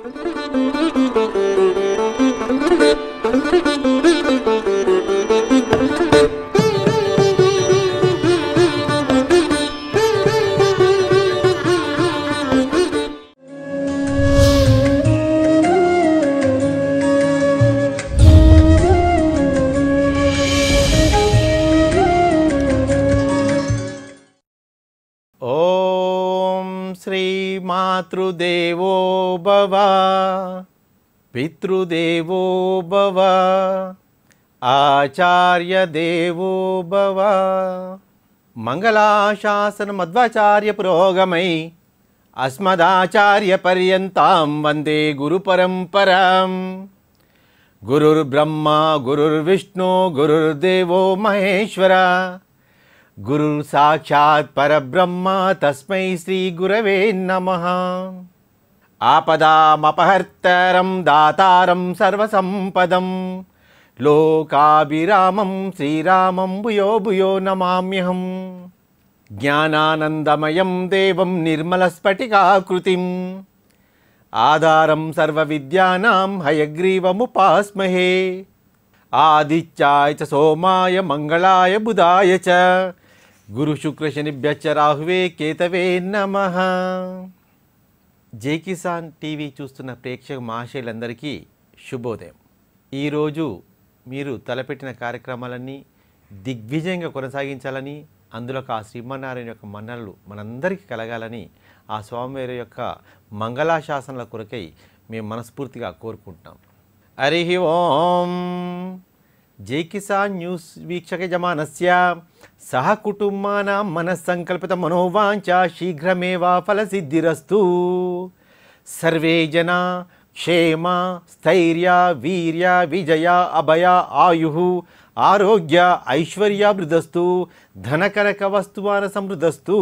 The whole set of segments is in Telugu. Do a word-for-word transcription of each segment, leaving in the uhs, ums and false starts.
మాతృదేవో భవ పితృదేవో భవ ఆచార్య దేవో భవ. మంగళాశాసన మధ్వాచార్య పురోగమై అస్మదాచార్య పర్యంతం వందే గురు పరంపరాం. గురుర్బ్రహ్మ గురుర్విష్ణు గురుర్దేవో మహేశ్వర గురు సాక్షాత్ పరబ్రహ్మ తస్మై శ్రీ గురవే నమః. ఆపదామపహర్తారం దాతారం సర్వసంపదం లోకాభిరామం శ్రీరామం భూయో భూయో నమామ్యహం. జ్ఞానానందమయం దేవం నిర్మలస్ఫటికాకృతిం ఆధారం సర్వవిద్యానాం హయగ్రీవముపాస్మహే. ఆదిత్యాయ చ సోమాయ మంగళాయ బుధాయ చ గురు శుక్ర శనిభ్యశ్చ రాహువే కేతవే నమః. జై కిసాన్ టీవీ చూస్తున్న ప్రేక్షక మహాశయులందరికీ శుభోదయం. ఈరోజు మీరు తలపెట్టిన కార్యక్రమాలన్నీ దిగ్విజయంగా కొనసాగించాలని, అందులో ఆ శ్రీమన్నారాయణ యొక్క మన్ననలు మనందరికీ కలగాలని ఆ స్వామివారి యొక్క మంగళాశాసనాల కొరకై మేము మనస్ఫూర్తిగా కోరుకుంటున్నాం. హరి ఓం. జై కిసాన్ న్యూస్ వీక్షక జమానస్య సహ కుటుంబానాం మనస్సంకల్పిత మనోవాంఛ శీఘ్రమేవ ఫలసిద్ధిరస్తు. సర్వే జనా క్షేమ స్థైర్య వీర్య విజయ అభయ ఆయు ఆరోగ్య ఐశ్వర్యాభివృద్ధస్తు ధనకనక వస్తువాన సమృద్ధస్తు.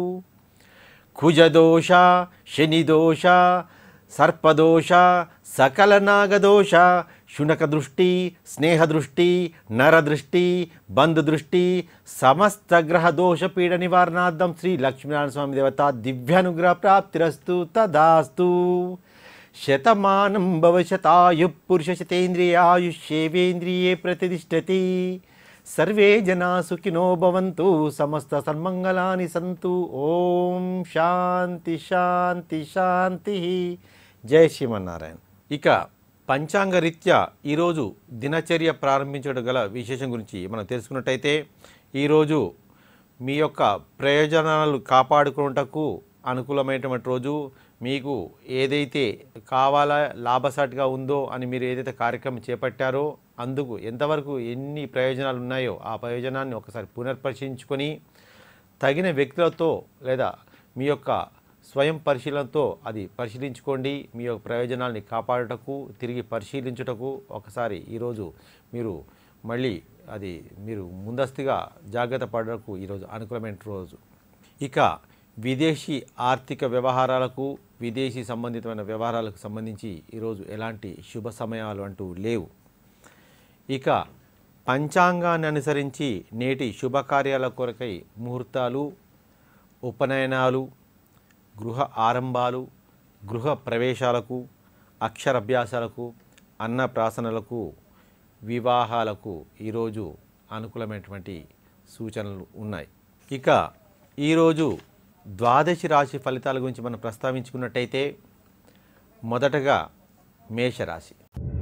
కుజదోష శనిదోష సర్పదోష సకల నాగదోష శునక దృష్టి స్నేహదృష్టి నరదృష్టి బంధుదృష్టి సమస్త గ్రహ దోష పీడ నివారణార్థం శ్రీ లక్ష్మీనారాయణ స్వామి దేవత దివ్యానుగ్రహ ప్రాప్తిరస్తు తదాస్తు. శతమానం భవశతాయు పురుష శతేంద్రియ ఆయుష్యేవేంద్రియే ప్రతిష్టతి. సర్వే జనా సుఖినో భవంతు సమస్త సన్మంగళాని సంతు. ఓం శాంతి శాంతి శాంతి. జై శ్రీమన్నారాయణ. ఇక పంచాంగ రీత్యా ఈరోజు దినచర్య ప్రారంభించడం గల విశేషం గురించి మనం తెలుసుకున్నట్టయితే, ఈరోజు మీ యొక్క ప్రయోజనాలు కాపాడుకున్నటకు అనుకూలమైనటువంటి రోజు. మీకు ఏదైతే కావాలా లాభసాటిగా ఉందో అని మీరు ఏదైతే కార్యక్రమం చేపట్టారో అందుకు ఎంతవరకు ఎన్ని ప్రయోజనాలు ఉన్నాయో ఆ ప్రయోజనాన్ని ఒకసారి పునర్పరిశీలించుకొని తగిన వ్యక్తులతో లేదా మీ యొక్క స్వయం పరిశీలనతో అది పరిశీలించుకోండి. మీ యొక్క ప్రయోజనాల్ని కాపాడుటకు తిరిగి పరిశీలించుటకు ఒకసారి ఈరోజు మీరు మళ్ళీ అది మీరు ముందస్తుగా జాగ్రత్త పడటకు ఈరోజు అనుకూలమైన రోజు. ఇక విదేశీ ఆర్థిక వ్యవహారాలకు విదేశీ సంబంధితమైన వ్యవహారాలకు సంబంధించి ఈరోజు ఎలాంటి శుభ సమయాలు అంటూ లేవు. ఇక పంచాంగాన్ని అనుసరించి నేటి శుభకార్యాల కొరకై ముహూర్తాలు, ఉపనయనాలు, గృహ ఆరంభాలు, గృహ ప్రవేశాలకు, అక్షరాభ్యాసాలకు, అన్నప్రాసనలకు, వివాహాలకు ఈరోజు అనుకూలమైనటువంటి సూచనలు ఉన్నాయి. ఇక ఈరోజు ద్వాదశి రాశి ఫలితాల గురించి మనం ప్రస్తావించుకున్నట్టయితే, మొదటగా మేషరాశి.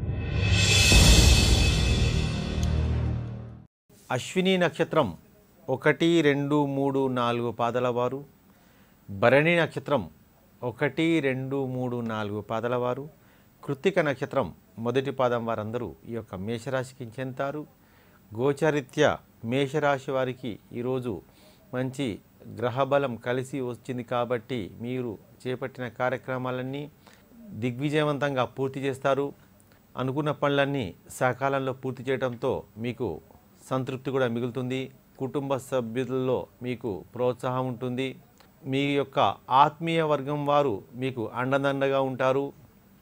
అశ్విని నక్షత్రం ఒకటి రెండు మూడు నాలుగు పాదల వారు, భరణి నక్షత్రం ఒకటి రెండు మూడు నాలుగు పాదల వారు, కృత్తిక నక్షత్రం మొదటి పాదం వారందరూ ఈ యొక్క మేషరాశికి చెందుతారు. గోచరిత్యా మేషరాశి వారికి ఈరోజు మంచి గ్రహబలం కలిసి వచ్చింది కాబట్టి మీరు చేపట్టిన కార్యక్రమాలన్నీ దిగ్విజయవంతంగా పూర్తి చేస్తారు. అనుకున్న పనులన్నీ సకాలంలో పూర్తి చేయడంతో మీకు సంతృప్తి కూడా మిగులుతుంది. కుటుంబ సభ్యులలో మీకు ప్రోత్సాహం ఉంటుంది. మీ యొక్క ఆత్మీయ వర్గం వారు మీకు అండదండగా ఉంటారు.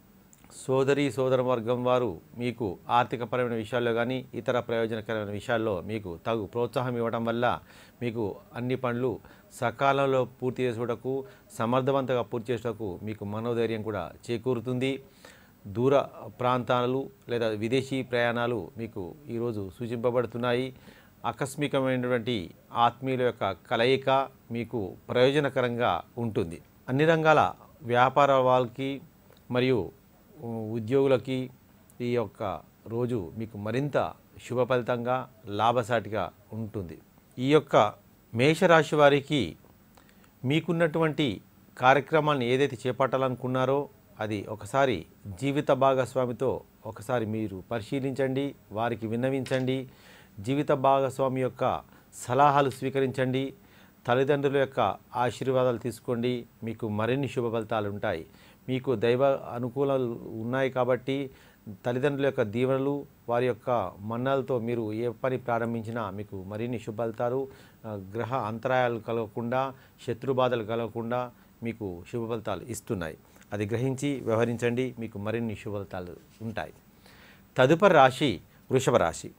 సోదరి సోదర వర్గం వారు మీకు ఆర్థికపరమైన విషయాల్లో కానీ ఇతర ప్రయోజనకరమైన విషయాల్లో మీకు తగు ప్రోత్సాహం ఇవ్వడం వల్ల మీకు అన్ని పనులు సకాలంలో పూర్తి చేసుటకు సమర్థవంతంగా పూర్తి చేసుటకు మీకు మనోధైర్యం కూడా చేకూరుతుంది. దూర ప్రాంతాలు లేదా విదేశీ ప్రయాణాలు మీకు ఈరోజు సూచింపబడుతున్నాయి. ఆకస్మికమైనటువంటి ఆత్మీయుల యొక్క కలయిక మీకు ప్రయోజనకరంగా ఉంటుంది. అన్ని రంగాల వ్యాపార వాళ్ళకి మరియు ఉద్యోగులకి ఈ యొక్క రోజు మీకు మరింత శుభ ఫలితంగా లాభసాటిగా ఉంటుంది. ఈ యొక్క మేషరాశి వారికి మీకున్నటువంటి కార్యక్రమాన్ని ఏదైతే చేపట్టాలనుకున్నారో అది ఒకసారి జీవిత భాగస్వామితో ఒకసారి మీరు పరిశీలించండి, వారికి విన్నవించండి. జీవిత భాగస్వామి యొక్క సలహాలు స్వీకరించండి, తల్లిదండ్రుల యొక్క ఆశీర్వాదాలు తీసుకోండి. మీకు మరిన్ని శుభ ఫలితాలు ఉంటాయి. మీకు దైవ అనుకూలాలు ఉన్నాయి కాబట్టి తల్లిదండ్రుల యొక్క దీవెనలు వారి యొక్క మన్నాలతో మీరు ఏ పని ప్రారంభించినా మీకు మరిన్ని శుభ ఫలితాలు, గ్రహ అంతరాయాలు కలగకుండా శత్రు బాధలు కలగకుండా మీకు శుభ ఫలితాలు ఇస్తున్నాయి. అది గ్రహించి వ్యవహరించండి, మీకు మరిన్ని శుభ ఫలితాలు ఉంటాయి. తదుపరి రాశి వృషభ రాశి.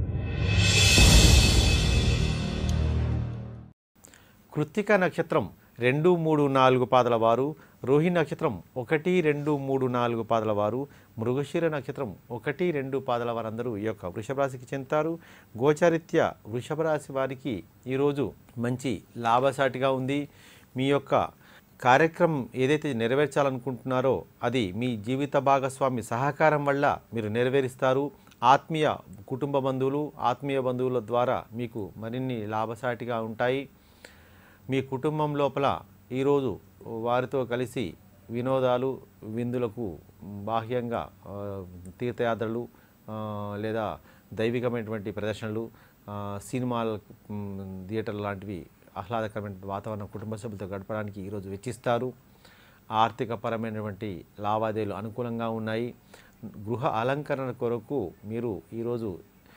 కృత్తిక నక్షత్రం రెండు మూడు నాలుగు పాదల వారు, రోహిణి నక్షత్రం ఒకటి రెండు మూడు నాలుగు పాదల వారు, మృగశిర నక్షత్రం ఒకటి రెండు పాదల వారందరూ ఈ యొక్క వృషభ రాశికి చెందుతారు. గోచారిత్య వృషభ రాశి వారికి ఈరోజు మంచి లాభసాటిగా ఉంది. మీ యొక్క కార్యక్రమం ఏదైతే నెరవేర్చాలనుకుంటున్నారో అది మీ జీవిత భాగస్వామి సహకారం వల్ల మీరు నెరవేరుస్తారు. ఆత్మీయ కుటుంబ బంధువులు ఆత్మీయ బంధువుల ద్వారా మీకు మరిన్ని లాభసాటిగా ఉంటాయి. మీ కుటుంబం లోపల ఈరోజు వారితో కలిసి వినోదాలు విందులకు బాహ్యంగా తీర్థయాత్రలు లేదా దైవికమైనటువంటి ప్రదర్శనలు సినిమాల థియేటర్ లాంటివి ఆహ్లాదకరమైన వాతావరణం కుటుంబ సభ్యులతో గడపడానికి ఈరోజు వెచ్చిస్తారు. ఆర్థికపరమైనటువంటి లావాదేవీలు అనుకూలంగా ఉన్నాయి. గృహ అలంకరణ కొరకు మీరు ఈరోజు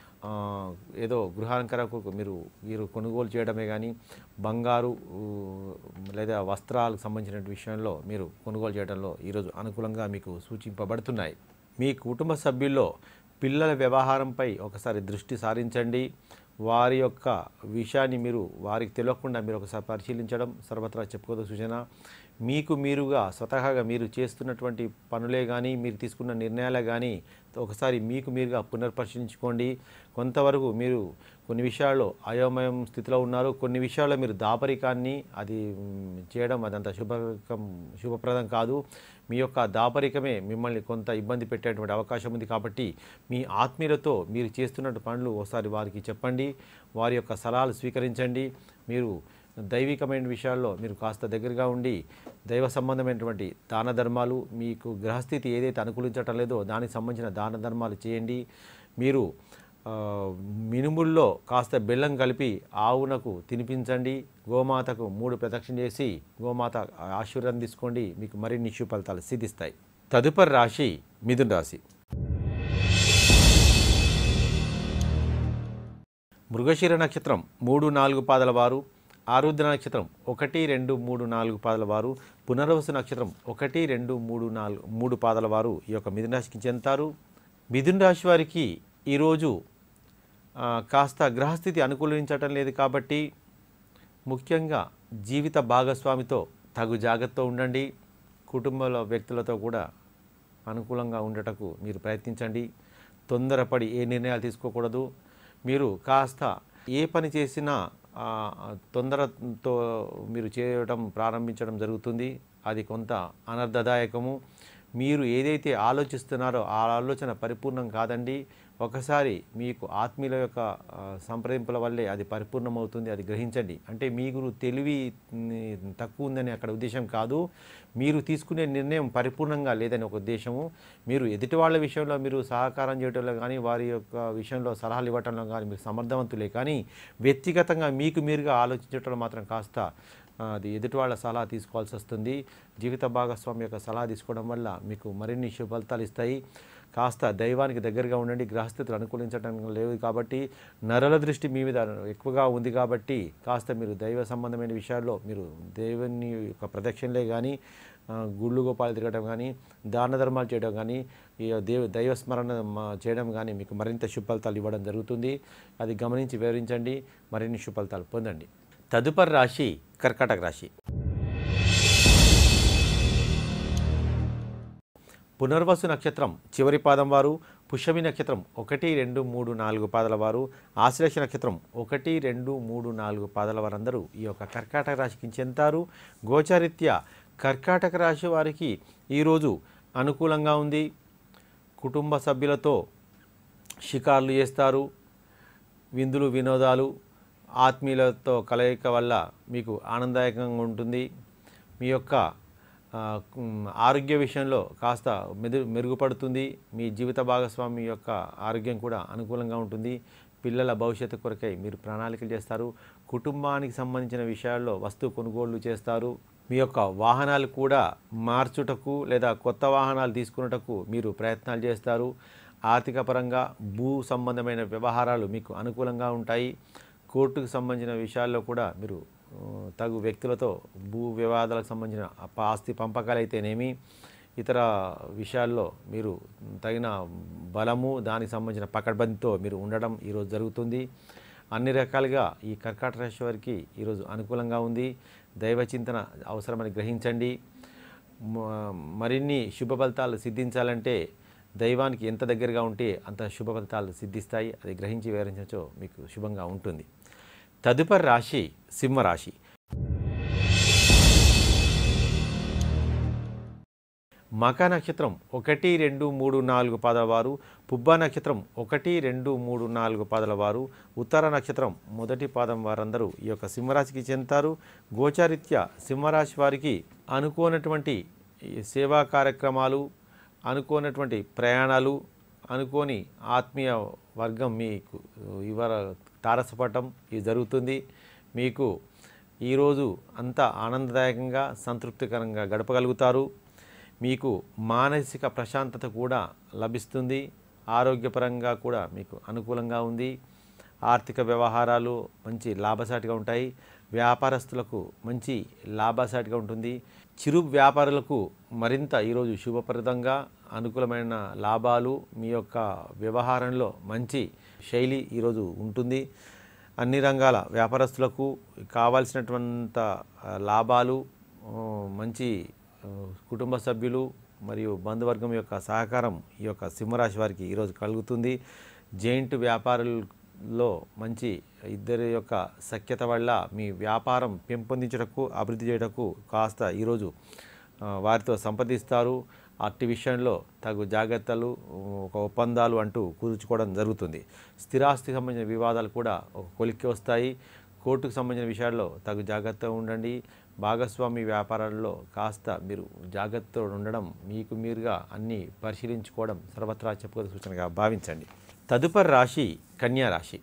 ఏదో గృహాలంకరణకు మీరు మీరు కొనుగోలు చేయడమే కానీ బంగారు లేదా వస్త్రాలకు సంబంధించిన విషయంలో మీరు కొనుగోలు చేయడంలో ఈరోజు అనుకూలంగా మీకు సూచింపబడుతున్నాయి. మీ కుటుంబ సభ్యుల్లో పిల్లల వ్యవహారంపై ఒకసారి దృష్టి సారించండి. వారి యొక్క విషయాన్ని మీరు వారికి తెలియకుండా మీరు ఒకసారి పరిశీలించడం సర్వత్రా చెప్పుకోదగ్గ సూచన. మీకు మీరుగా స్వతహాగా మీరు చేస్తున్నటువంటి పనులే కానీ మీరు తీసుకున్న నిర్ణయాలే కానీ ఒకసారి మీకు మీరుగా పునర్పరిశీలించుకోండి. కొంతవరకు మీరు కొన్ని విషయాల్లో అయోమయం స్థితిలో ఉన్నారు, కొన్ని విషయాల్లో మీరు దాపరికాన్ని అది చేయడం అదంత శుభకం శుభప్రదం కాదు. మీ యొక్క దాపరికమే మిమ్మల్ని కొంత ఇబ్బంది పెట్టేటువంటి అవకాశం ఉంది. కాబట్టి మీ ఆత్మీయులతో మీరు చేస్తున్న పనులు ఒకసారి వారికి చెప్పండి, వారి యొక్క సలహాలు స్వీకరించండి. మీరు దైవికమైన విషయాల్లో మీరు కాస్త దగ్గరగా ఉండి దైవ సంబంధమైనటువంటి దాన ధర్మాలు మీకు గ్రహస్థితి ఏదైతే అనుకూలించటం లేదో దానికి సంబంధించిన దాన ధర్మాలు చేయండి. మీరు మినుముల్లో కాస్త బెల్లం కలిపి ఆవునకు తినిపించండి. గోమాతకు మూడు ప్రదక్షిణ చేసి గోమాత ఆశీర్వాదం తీసుకోండి, మీకు మరిన్ని శుభ ఫలితాలు సిద్ధిస్తాయి. తదుపరి రాశి మిథున రాశి. మృగశిర నక్షత్రం మూడు నాలుగు పాదల వారు, ఆరుద్ర నక్షత్రం ఒకటి రెండు మూడు నాలుగు పాదల వారు, పునర్వసు నక్షత్రం ఒకటి రెండు మూడు నాలుగు మూడు పాదల వారు ఈ యొక్క మిథున రాశికి చెందుతారు. మిథున రాశి వారికి ఈరోజు కాస్త గ్రహస్థితి అనుకూలించటం లేదు కాబట్టి ముఖ్యంగా జీవిత భాగస్వామితో తగు జాగ్రత్తతో ఉండండి. కుటుంబంలో వ్యక్తులతో కూడా అనుకూలంగా ఉండటకు మీరు ప్రయత్నించండి. తొందరపడి ఏ నిర్ణయాలు తీసుకోకూడదు. మీరు కాస్త ఏ పని చేసినా తొందరతో మీరు చేయడం ప్రారంభించడం జరుగుతుంది. అది కొంత అనర్థదాయకము. మీరు ఏదైతే ఆలోచిస్తున్నారో ఆ ఆలోచన పరిపూర్ణం కాదండి. ఒకసారి మీకు ఆత్మీయుల యొక్క సంప్రదింపుల వల్లే అది పరిపూర్ణమవుతుంది, అది గ్రహించండి. అంటే మీకు తెలివి తక్కువ ఉందని అక్కడ ఉద్దేశం కాదు, మీరు తీసుకునే నిర్ణయం పరిపూర్ణంగా లేదని ఒక ఉద్దేశము. మీరు ఎదుటి వాళ్ళ విషయంలో మీరు సహకారం చేయడంలో కానీ వారి యొక్క విషయంలో సలహాలు ఇవ్వటంలో కానీ మీరు సమర్థవంతులే, కానీ వ్యక్తిగతంగా మీకు మీరుగా ఆలోచించడం మాత్రం కాస్త అది ఎదుటి వాళ్ళ సలహా తీసుకోవాల్సి వస్తుంది. జీవిత భాగస్వామి యొక్క సలహా తీసుకోవడం వల్ల మీకు మరిన్ని శుభ ఫలితాలు ఇస్తాయి. కాస్త దైవానికి దగ్గరగా ఉండండి. గ్రహస్థితులు అనుకూలించడం లేదు కాబట్టి నరుల దృష్టి మీ మీద ఎక్కువగా ఉంది కాబట్టి కాస్త మీరు దైవ సంబంధమైన విషయాల్లో మీరు దేవుని యొక్క ప్రదక్షిణలే కానీ గుళ్ళు గోపాలు తిరగడం కానీ, దాన ధర్మాలు చేయడం కానీ, ఈ దేవ దైవస్మరణ చేయడం కానీ మీకు మరింత శుభ ఫలితాలు ఇవ్వడం జరుగుతుంది. అది గమనించి వివరించండి, మరిన్ని శుభ ఫలితాలు పొందండి. తదుపరి రాశి కర్కాటక రాశి. పునర్వసు నక్షత్రం చివరి పాదం వారు, పుష్యమి నక్షత్రం ఒకటి రెండు మూడు నాలుగు పాదాల వారు, ఆశ్లేష నక్షత్రం ఒకటి రెండు మూడు నాలుగు పాదాల వారందరూ ఈ యొక్క కర్కాటక రాశికి చెందుతారు. గోచారీత్యా కర్కాటక రాశి వారికి ఈరోజు అనుకూలంగా ఉంది. కుటుంబ సభ్యులతో షికార్లు చేస్తారు. విందులు వినోదాలు ఆత్మీయులతో కలయిక వల్ల మీకు ఆనందదాయకంగా ఉంటుంది. మీ యొక్క ఆరోగ్య విషయంలో కాస్త మెదు మెరుగుపడుతుంది. మీ జీవిత భాగస్వామి యొక్క ఆరోగ్యం కూడా అనుకూలంగా ఉంటుంది. పిల్లల భవిష్యత్తు కొరకై మీరు ప్రణాళికలు చేస్తారు. కుటుంబానికి సంబంధించిన విషయాల్లో వస్తు కొనుగోళ్లు చేస్తారు. మీ యొక్క వాహనాలు కూడా మార్చుటకు లేదా కొత్త వాహనాలు తీసుకున్నటకు మీరు ప్రయత్నాలు చేస్తారు. ఆర్థిక పరంగా భూ సంబంధమైన వ్యవహారాలు మీకు అనుకూలంగా ఉంటాయి. కోర్టుకు సంబంధించిన విషయాల్లో కూడా మీరు తగు వ్యక్తులతో భూ వివాదాలకు సంబంధించిన ఆస్తి పంపకాలు అయితేనేమి, ఇతర విషయాల్లో మీరు తగిన బలము దానికి సంబంధించిన పకడ్బందీతో మీరు ఉండడం ఈరోజు జరుగుతుంది. అన్ని రకాలుగా ఈ కర్కాటక రాశి వారికి ఈరోజు అనుకూలంగా ఉంది. దైవ చింతన అవసరమని గ్రహించండి. మరిన్ని శుభ ఫలితాలు సిద్ధించాలంటే దైవానికి ఎంత దగ్గరగా ఉంటే అంత శుభ ఫలితాలు సిద్ధిస్తాయి. అది గ్రహించి వివరించచ్చో మీకు శుభంగా ఉంటుంది. తదుపరి రాశి సింహరాశి. మక నక్షత్రం ఒకటి రెండు మూడు నాలుగు పాదాల వారు, పుబ్బ నక్షత్రం ఒకటి రెండు మూడు నాలుగు పాదాల వారు, ఉత్తర నక్షత్రం మొదటి పాదం వారందరూ ఈ యొక్క సింహరాశికి చెందుతారు. గోచారీత్యా సింహరాశి వారికి అనుకోనటువంటి సేవా కార్యక్రమాలు, అనుకోనటువంటి ప్రయాణాలు, అనుకోని ఆత్మీయ వర్గం మీకు ఇవర తారసపడటం ఇది జరుగుతుంది. మీకు ఈరోజు అంతా ఆనందదాయకంగా సంతృప్తికరంగా గడపగలుగుతారు. మీకు మానసిక ప్రశాంతత కూడా లభిస్తుంది. ఆరోగ్యపరంగా కూడా మీకు అనుకూలంగా ఉంది. ఆర్థిక వ్యవహారాలు మంచి లాభసాటిగా ఉంటాయి. వ్యాపారస్తులకు మంచి లాభసాటిగా ఉంటుంది. చిరు వ్యాపారులకు మరింత ఈరోజు శుభప్రదంగా అనుకూలమైన లాభాలు, మీ యొక్క వ్యవహారంలో మంచి శైలి ఈరోజు ఉంటుంది. అన్ని రంగాల వ్యాపారస్తులకు కావాల్సినటువంటి లాభాలు, మంచి కుటుంబ సభ్యులు మరియు బంధువర్గం యొక్క సహకారం ఈ యొక్క సింహరాశి వారికి ఈరోజు కలుగుతుంది. జైంట్ వ్యాపారుల్లో మంచి ఇద్దరి యొక్క సఖ్యత వల్ల మీ వ్యాపారం పెంపొందించటకు, అభివృద్ధి చేయటకు కాస్త ఈరోజు వారితో సంప్రదిస్తారు. అట్టి విషయంలో తగు జాగ్రత్తలు, ఒక ఒప్పందాలు అంటూ కుదుర్చుకోవడం జరుగుతుంది. స్థిరాస్తికి సంబంధించిన వివాదాలు కూడా ఒక కొలిక్కి వస్తాయి. కోర్టుకు సంబంధించిన విషయాల్లో తగు జాగ్రత్తగా ఉండండి. భాగస్వామి వ్యాపారాల్లో కాస్త మీరు జాగ్రత్తతో ఉండడం, మీకు మీరుగా అన్నీ పరిశీలించుకోవడం సర్వత్రా చెప్పుకోదగ్గ సూచనగా భావించండి. తదుపరి రాశి కన్యా రాశి.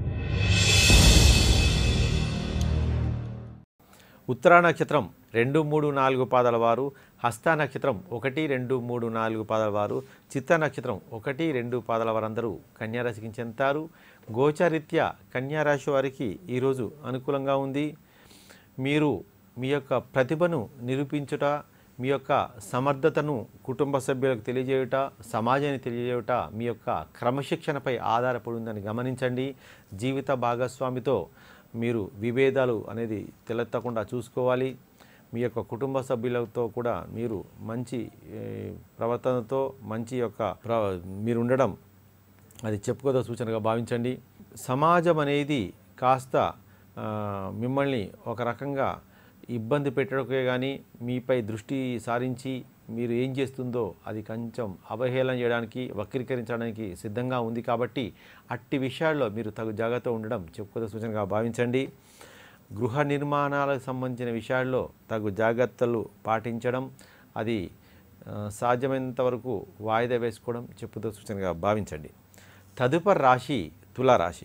ఉత్తరా నక్షత్రం రెండు మూడు నాలుగు పాదాల వారు, హస్త నక్షత్రం ఒకటి రెండు మూడు నాలుగు పాదాల వారు, చిత్త నక్షత్రం ఒకటి రెండు పాదాల వారందరూ కన్యారాశికి చెందుతారు. గోచారీత్యా కన్యారాశి వారికి ఈరోజు అనుకూలంగా ఉంది. మీరు మీ యొక్క ప్రతిభను నిరూపించుట, మీ యొక్క సమర్థతను కుటుంబ సభ్యులకు తెలియజేయుట, సమాజానికి తెలియజేయుట మీ యొక్క క్రమశిక్షణపై ఆధారపడి ఉందని గమనించండి. జీవిత భాగస్వామితో మీరు విభేదాలు అనేది తలెత్తకుండా చూసుకోవాలి. మీ యొక్క కుటుంబ సభ్యులతో కూడా మీరు మంచి ప్రవర్తనతో మంచి యొక్క ప్ర మీరు ఉండడం అది చెప్పుకోదగ్గ సూచనగా భావించండి. సమాజం అనేది కాస్త మిమ్మల్ని ఒక రకంగా ఇబ్బంది పెట్టడమే కానీ మీపై దృష్టి సారించి మీరు ఏం చేస్తుందో అది కొంచెం అవహేళన చేయడానికి, వక్రీకరించడానికి సిద్ధంగా ఉంది. కాబట్టి అట్టి విషయాల్లో మీరు తగు జాగ్రత్త ఉండడం చెప్పుకోదగ్గ సూచనగా భావించండి. గృహ నిర్మాణాలకు సంబంధించిన విషయాల్లో తగు జాగ్రత్తలు పాటించడం, అది సాధ్యమైనంత వరకు వాయిదా వేసుకోవడం చెప్పుకోదగ్గ సూచనగా భావించండి. తదుపరి రాశి తులారాశి.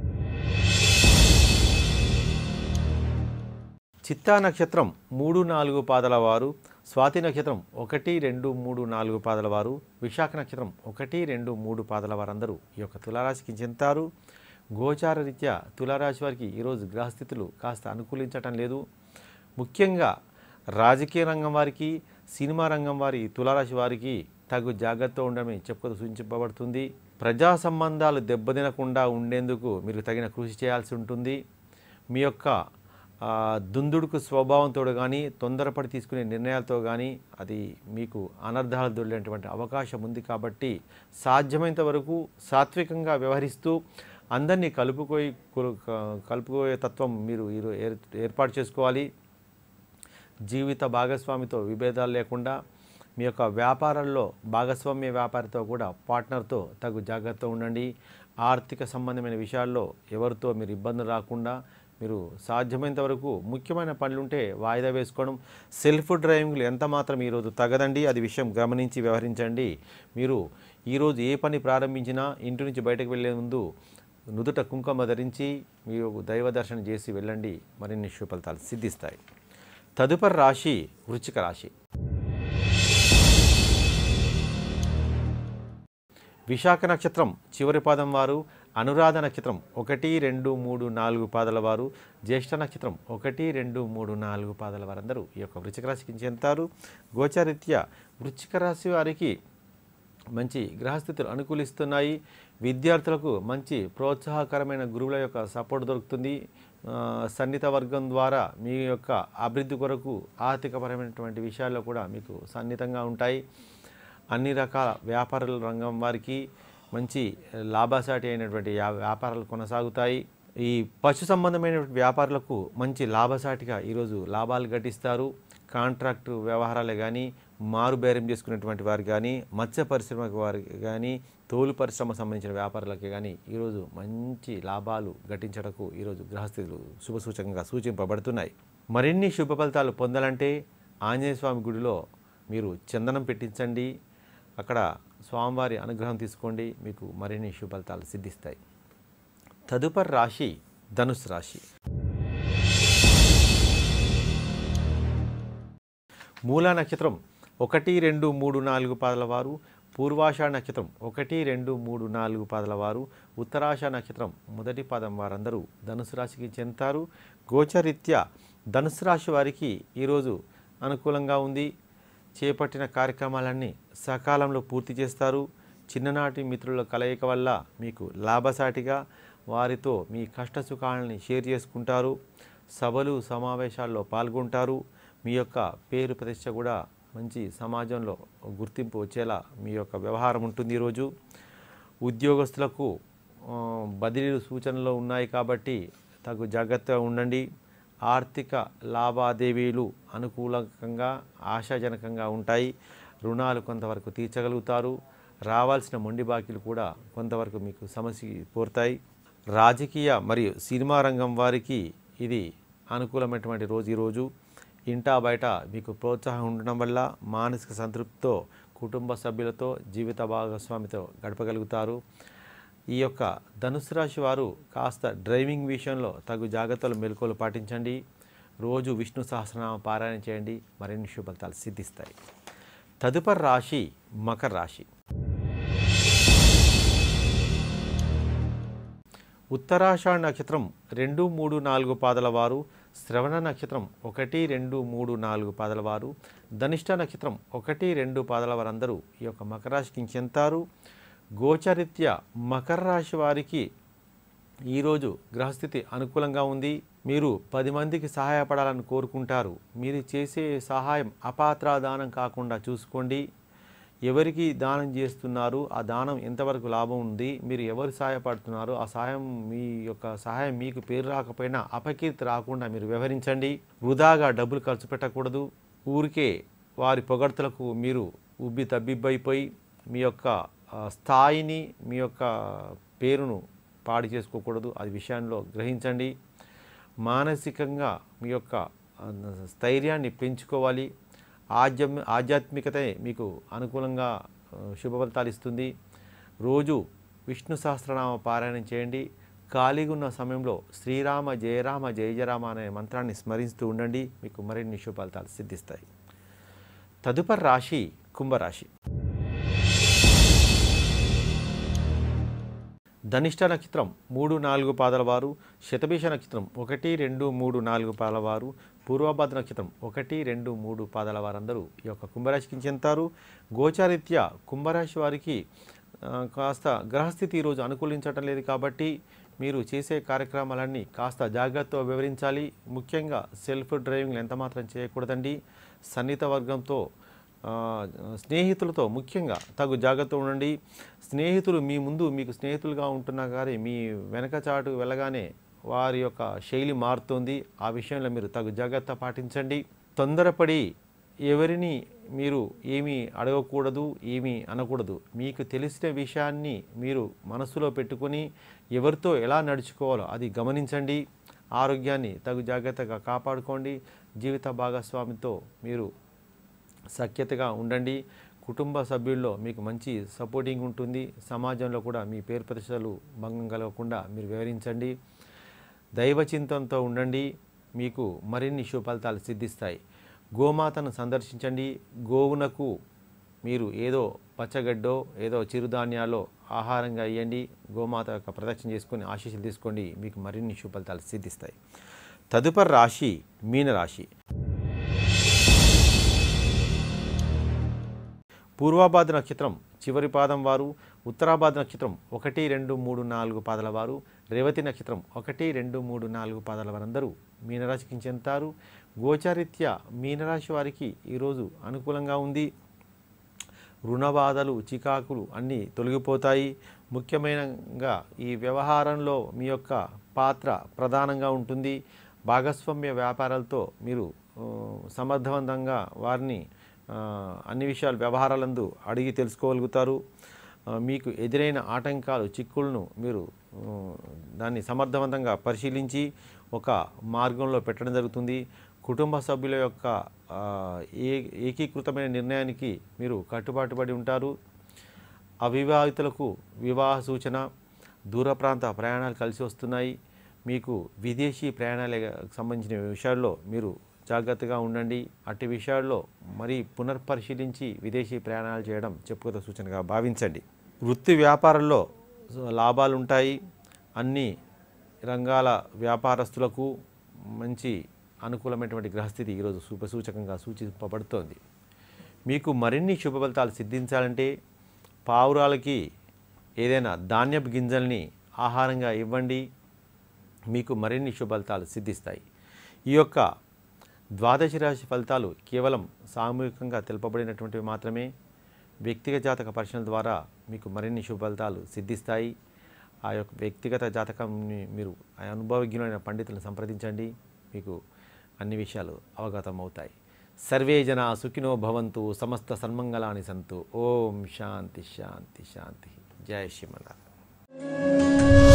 చిత్తా నక్షత్రం మూడు నాలుగు పాదాల వారు, స్వాతి నక్షత్రం ఒకటి రెండు మూడు నాలుగు పాదాల వారు, విశాఖ నక్షత్రం ఒకటి రెండు మూడు పాదాల వారందరూ ఈ యొక్క తులారాశికి చెందుతారు. గోచార రీత్యా తులారాశి వారికి ఈరోజు గ్రహస్థితులు కాస్త అనుకూలించటం లేదు. ముఖ్యంగా రాజకీయ రంగం వారికి, సినిమా రంగం వారి తులారాశి వారికి తగు జాగ్రత్త ఉండమని చెప్పుకు సూచించబడుతుంది. ప్రజా సంబంధాలు దెబ్బతినకుండా ఉండేందుకు మీరు తగిన కృషి చేయాల్సి ఉంటుంది. మీ యొక్క దుందుడుకు స్వభావంతో కానీ తొందరపడి తీసుకునే నిర్ణయాలతో కానీ అది మీకు అనర్థాలు దొరికేటువంటి అవకాశం ఉంది. కాబట్టి సాధ్యమైనంత వరకు సాత్వికంగా వ్యవహరిస్తూ అందరినీ కలుపుకోయి కలుపుకోయే తత్వం మీరు ఏర్పాటు చేసుకోవాలి. జీవిత భాగస్వామితో విభేదాలు లేకుండా మీ యొక్క వ్యాపారాల్లో భాగస్వామ్య వ్యాపారితో కూడా పార్ట్నర్తో తగు జాగ్రత్త ఉండండి. ఆర్థిక సంబంధమైన విషయాల్లో ఎవరితో మీరు ఇబ్బందులు రాకుండా మీరు సాధ్యమైనంత వరకు ముఖ్యమైన పనులుంటే వాయిదా వేసుకోవడం. సెల్ఫ్ డ్రైవింగ్లు ఎంత మాత్రం ఈరోజు తగదండి, అది విషయం గమనించి వ్యవహరించండి. మీరు ఈరోజు ఏ పని ప్రారంభించినా ఇంటి నుంచి బయటకు వెళ్ళే ముందు నుదుట కుంకుమ ధరించి మీరు దైవ దర్శనం చేసి వెళ్ళండి, మరిన్ని శుభ ఫలితాలు సిద్ధిస్తాయి. తదుపరి రాశి వృశ్చిక రాశి. విశాఖ నక్షత్రం చివరి పాదం వారు, అనురాధ నక్షత్రం ఒకటి రెండు మూడు నాలుగు పాదాల వారు, జ్యేష్ఠ నక్షత్రం ఒకటి రెండు మూడు నాలుగు పాదాల వారందరూ ఈ యొక్క వృశ్చిక రాశికి చెందుతారు. గోచారీత్యా వృశ్చిక రాశి వారికి మంచి గ్రహస్థితులు అనుకూలిస్తున్నాయి. విద్యార్థులకు మంచి ప్రోత్సాహకరమైన గురువుల యొక్క సపోర్ట్ దొరుకుతుంది. సన్నిహిత వర్గం ద్వారా మీ యొక్క అభివృద్ధి కొరకు ఆర్థికపరమైనటువంటి విషయాల్లో కూడా మీకు సన్నిహితంగా ఉంటాయి. అన్ని రకాల వ్యాపారాల రంగం వారికి మంచి లాభసాటి అయినటువంటి వ్యాపారాలు కొనసాగుతాయి. ఈ పశు సంబంధమైనటువంటి వ్యాపారులకు మంచి లాభసాటిగా ఈరోజు లాభాలు గటిస్తారు. కాంట్రాక్టు వ్యవహారాలే కానీ, మారు బేరం చేసుకునేటువంటి వారు కానీ, మత్స్య పరిశ్రమ వారికి కానీ, తోలు పరిశ్రమ సంబంధించిన వ్యాపారులకి కానీ ఈరోజు మంచి లాభాలు గటించటకు ఈరోజు గ్రహస్థితులు శుభసూచకంగా సూచింపబడుతున్నాయి. మరిన్ని శుభ ఫలితాలు పొందాలంటే ఆంజనేయ స్వామి గుడిలో మీరు చందనం పెట్టించండి, అక్కడ స్వామివారి అనుగ్రహం తీసుకోండి, మీకు మరిన్ని శుభ ఫలితాలు సిద్ధిస్తాయి. తదుపరి రాశి ధనుస్సు రాశి. మూలా నక్షత్రం ఒకటి రెండు మూడు నాలుగు పాదాల వారు, పూర్వాషాఢ నక్షత్రం ఒకటి రెండు మూడు నాలుగు పాదాల వారు, ఉత్తరాషాఢ నక్షత్రం మొదటి పాదం వారందరూ ధనుసు రాశికి చెందుతారు. గోచరీత్యా ధనుసు రాశి వారికి ఈరోజు అనుకూలంగా ఉంది. చేపట్టిన కార్యక్రమాలన్నీ సకాలంలో పూర్తి చేస్తారు. చిన్ననాటి మిత్రుల కలయిక వల్ల మీకు లాభసాటిగా వారితో మీ కష్ట సుఖాలని షేర్ చేసుకుంటారు. సభలు సమావేశాల్లో పాల్గొంటారు. మీ యొక్క పేరు ప్రతిష్ట కూడా మంచి సమాజంలో గుర్తింపు వచ్చేలా మీ యొక్క వ్యవహారం ఉంటుంది. ఈరోజు ఉద్యోగస్తులకు బదిలీలు సూచనలు ఉన్నాయి కాబట్టి తగు జాగ్రత్తగా ఉండండి. ఆర్థిక లావాదేవీలు అనుకూలంగా ఆశాజనకంగా ఉంటాయి. రుణాలు కొంతవరకు తీర్చగలుగుతారు. రావాల్సిన మొండి బాకీలు కూడా కొంతవరకు మీకు సమస్య పోతాయి. రాజకీయ మరియు సినిమా రంగం వారికి ఇది అనుకూలమైనటువంటి రోజు. ఈరోజు ఇంటా బయట మీకు ప్రోత్సాహం ఉండడం వల్ల మానసిక సంతృప్తితో కుటుంబ సభ్యులతో జీవిత భాగస్వామితో గడపగలుగుతారు. ఈ యొక్క ధనుసు రాశి వారు కాస్త డ్రైవింగ్ విషయంలో తగు జాగ్రత్తలు మెలకువలు పాటించండి. రోజు విష్ణు సహస్రనామ పారాయణ చేయండి, మరిన్ని శుభ ఫలితాలు సిద్ధిస్తాయి. తదుపరి రాశి మకర రాశి. ఉత్తరాషాఢ నక్షత్రం రెండు మూడు నాలుగు పాదాల వారు, శ్రవణ నక్షత్రం ఒకటి రెండు మూడు నాలుగు పాదాల వారు, ధనిష్ట నక్షత్రం ఒకటి రెండు పాదాల వారందరూ ఈ యొక్క మకర రాశికి చెందుతారు. గోచరీత్యా మకర రాశి వారికి ఈరోజు గ్రహస్థితి అనుకూలంగా ఉంది. మీరు పది మందికి సహాయపడాలని కోరుకుంటారు. మీరు చేసే సహాయం అపాత్రాదానం కాకుండా చూసుకోండి. ఎవరికి దానం చేస్తున్నారు, ఆ దానం ఎంతవరకు లాభం ఉంది, మీరు ఎవరు సహాయపడుతున్నారు, ఆ సహాయం మీ యొక్క సహాయం మీకు పేరు రాకపోయినా అపకీర్తి రాకుండా మీరు వ్యవహరించండి. వృధాగా డబ్బులు ఖర్చు పెట్టకూడదు. ఊరికే వారి పొగడ్తలకు మీరు ఉబ్బి తబ్బిబ్బైపోయి మీ యొక్క స్థాయిని మీ యొక్క పేరును పాడు చేసుకోకూడదు. అది విషయంలో గ్రహించండి. మానసికంగా మీ యొక్క స్థైర్యాన్ని పెంచుకోవాలి. ఆధ్యా ఆధ్యాత్మికతే మీకు అనుకూలంగా శుభ ఫలితాలు ఇస్తుంది. రోజు విష్ణు సహస్రనామ పారాయణం చేయండి. ఖాళీగా ఉన్న సమయంలో శ్రీరామ జయరామ జయ జయరామ అనే మంత్రాన్ని స్మరిస్తూ ఉండండి, మీకు మరిన్ని శుభ ఫలితాలు సిద్ధిస్తాయి. తదుపరి రాశి కుంభరాశి. ధనిష్ట నక్షత్రం మూడు నాలుగు పాదాల వారు, శతభిష నక్షత్రం ఒకటి రెండు మూడు నాలుగు పాదాల వారు, పూర్వభాద్ర నక్షత్రం ఒకటి రెండు మూడు పాదాల వారందరూ ఈ యొక్క కుంభరాశికి చెందుతారు. గోచారీత్యా కుంభరాశి వారికి కాస్త గ్రహస్థితి ఈరోజు అనుకూలించటం లేదు కాబట్టి మీరు చేసే కార్యక్రమాలన్నీ కాస్త జాగ్రత్తగా వివరించాలి. ముఖ్యంగా సెల్ఫ్ డ్రైవింగ్లు ఎంత మాత్రం చేయకూడదండి. సన్నిహిత వర్గంతో స్నేహితులతో ముఖ్యంగా తగు జాగ్రత్త ఉండండి. స్నేహితులు మీ ముందు మీకు స్నేహితులుగా ఉంటున్నా కానీ మీ వెనక చాటు వెళ్ళగానే వారి యొక్క శైలి మారుతుంది. ఆ విషయంలో మీరు తగు జాగ్రత్త పాటించండి. తొందరపడి ఎవరిని మీరు ఏమీ అడగకూడదు, ఏమీ అనకూడదు. మీకు తెలిసిన విషయాన్ని మీరు మనసులో పెట్టుకొని ఎవరితో ఎలా నడుచుకోవాలో అది గమనించండి. ఆరోగ్యాన్ని తగు జాగ్రత్తగా కాపాడుకోండి. జీవిత భాగస్వామితో మీరు సఖ్యతగా ఉండండి. కుటుంబ సభ్యుల్లో మీకు మంచి సపోర్టింగ్ ఉంటుంది. సమాజంలో కూడా మీ పేరు ప్రతిష్టలు భంగం కలగకుండా మీరు వివరించండి. దైవ చింతనతో ఉండండి. మీకు మరిన్ని శుభ ఫలితాలు సిద్ధిస్తాయి. గోమాతను సందర్శించండి. గోవునకు మీరు ఏదో పచ్చగడ్డో ఏదో చిరుధాన్యాలో ఆహారంగా ఇవ్వండి. గోమాత యొక్క ప్రదక్షిణ చేసుకొని ఆశీస్సులు తీసుకోండి. మీకు మరిన్ని శుభ ఫలితాలు సిద్ధిస్తాయి. తదుపరి రాశి మీనరాశి. పూర్వభాద్ర నక్షత్రం చివరి పాదం వారు, ఉత్తరాభాద్ర నక్షత్రం ఒకటి రెండు మూడు నాలుగు పాదాల వారు, రేవతి నక్షత్రం ఒకటి రెండు మూడు నాలుగు పాదాల వారందరూ మీనరాశికి చెందుతారు. గోచారీత్యా మీనరాశి వారికి ఈరోజు అనుకూలంగా ఉంది. రుణబాధలు చికాకులు అన్నీ తొలగిపోతాయి. ముఖ్యమైనగా ఈ వ్యవహారంలో మీ యొక్క పాత్ర ప్రధానంగా ఉంటుంది. భాగస్వామ్య వ్యాపారాలతో మీరు సమర్థవంతంగా వారిని అన్ని విషయాలు వ్యవహారాలందు అడిగి తెలుసుకోగలుగుతారు. మీకు ఎదురైన ఆటంకాలు చిక్కులను మీరు దాన్ని సమర్థవంతంగా పరిశీలించి ఒక మార్గంలో పెట్టడం జరుగుతుంది. కుటుంబ సభ్యుల యొక్క ఏ ఏకీకృతమైన నిర్ణయానికి మీరు కట్టుబాటుపడి ఉంటారు. అవివాహితులకు వివాహ సూచన, దూర ప్రాంత ప్రయాణాలు కలిసి వస్తున్నాయి. మీకు విదేశీ ప్రయాణాలకు సంబంధించిన విషయాల్లో మీరు జాగ్రత్తగా ఉండండి. అట్టి విషయాల్లో మరీ పునర్పరిశీలించి విదేశీ ప్రయాణాలు చేయడం చెప్పుకోదగ్గ సూచనగా భావించండి. వృత్తి వ్యాపారంలో లాభాలు ఉంటాయి. అన్ని రంగాల వ్యాపారస్తులకు మంచి అనుకూలమైనటువంటి గ్రహస్థితి ఈరోజు శుభసూచకంగా సూచింపబడుతోంది. మీకు మరిన్ని శుభ ఫలితాలు సిద్ధించాలంటే పావురాలకి ఏదైనా ధాన్యపు గింజల్ని ఆహారంగా ఇవ్వండి. మీకు మరిన్ని శుభ ఫలితాలు సిద్ధిస్తాయి. ఈ యొక్క ద్వాదశ రాశి ఫలితాలు కేవలం సామూహికంగా తెలుపబడినటువంటివి మాత్రమే. వ్యక్తిగత జాతక పరిశీలన ద్వారా మీకు మరిన్ని శుభ ఫలితాలు సిద్ధిస్తాయి. ఆ యొక్క వ్యక్తిగత జాతకాన్ని మీరు అనుభవజ్ఞులైన పండితులను సంప్రదించండి. మీకు అన్ని విషయాలు అవగతం అవుతాయి. సర్వే జనా సుఖినో భవంతు, సమస్త సన్మంగళాని సంతు. ఓం శాంతి శాంతి శాంతి. జై శ్రీమన్నారాయణ.